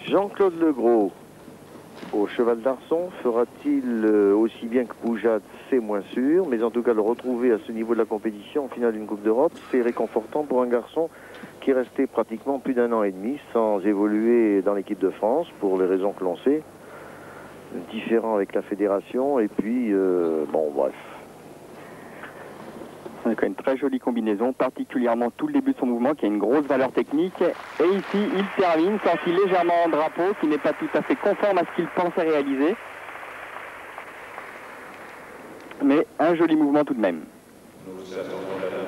Jean-Claude Legros, au cheval d'Arçon, fera-t-il aussi bien que Poujade? C'est moins sûr, mais en tout cas le retrouver à ce niveau de la compétition en finale d'une Coupe d'Europe, c'est réconfortant pour un garçon qui est resté pratiquement plus d'1 an et demi sans évoluer dans l'équipe de France, pour les raisons que l'on sait, différent avec la fédération, et puis, bon, bref. C'est une très jolie combinaison, particulièrement tout le début de son mouvement qui a une grosse valeur technique. Et ici, il termine, sorti légèrement en drapeau, qui n'est pas tout à fait conforme à ce qu'il pensait réaliser. Mais un joli mouvement tout de même. Nous attendons la